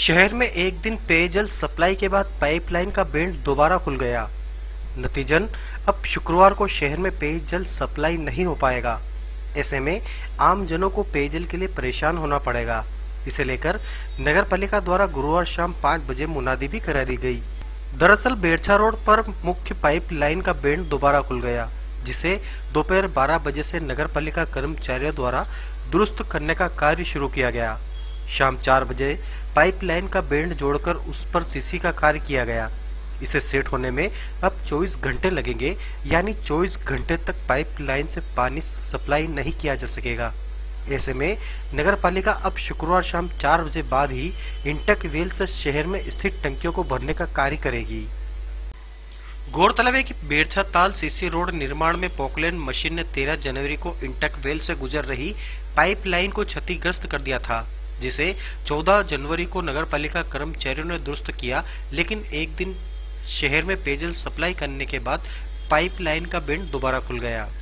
शहर में एक दिन पेयजल सप्लाई के बाद पाइपलाइन का बेंड दोबारा खुल गया। नतीजन अब शुक्रवार को शहर में पेयजल सप्लाई नहीं हो पाएगा। ऐसे में आम जनों को पेयजल के लिए परेशान होना पड़ेगा। इसे लेकर नगर पालिका द्वारा गुरुवार शाम 5 बजे मुनादी भी करा दी गई। दरअसल बेरछा रोड पर मुख्य पाइप लाइन का बेंड दोबारा खुल गया, जिसे दोपहर 12 बजे से नगर पालिका कर्मचारियों द्वारा दुरुस्त करने का कार्य शुरू किया गया। शाम 4 बजे पाइपलाइन का बेंड जोड़कर उस पर सीसी का कार्य किया गया। इसे सेट होने में अब 24 घंटे लगेंगे, यानी 24 घंटे तक पाइपलाइन से पानी सप्लाई नहीं किया जा सकेगा। ऐसे में नगर पालिका अब शुक्रवार शाम 4 बजे बाद ही इंटक वेल से शहर में स्थित टंकियों को भरने का कार्य करेगी। गौरतलब है कि बेरछा ताल सीसी रोड निर्माण में पोकलेन मशीन ने 13 जनवरी को इंटक वेल से गुजर रही पाइपलाइन को क्षतिग्रस्त कर दिया था, जिसे 14 जनवरी को नगर पालिका कर्मचारियों ने दुरुस्त किया। लेकिन एक दिन शहर में पेयजल सप्लाई करने के बाद पाइपलाइन का बेंड दोबारा खुल गया।